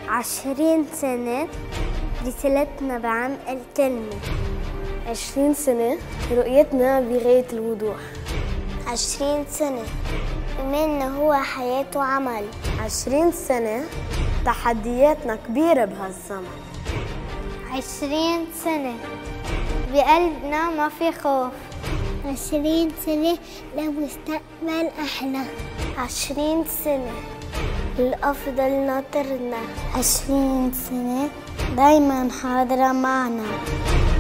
20 سنة رسالتنا بعمق الكلمة. 20 سنة رؤيتنا بغاية الوضوح. 20 سنة إيماننا هو حياة وعمل. 20 سنة تحدياتنا كبيرة بهالزمن. 20 سنة بقلبنا ما في خوف. 20 سنة لمستقبل أحلى. 20 سنة الأفضل ناطرنا. 20 سنة دايما حاضرة معنا.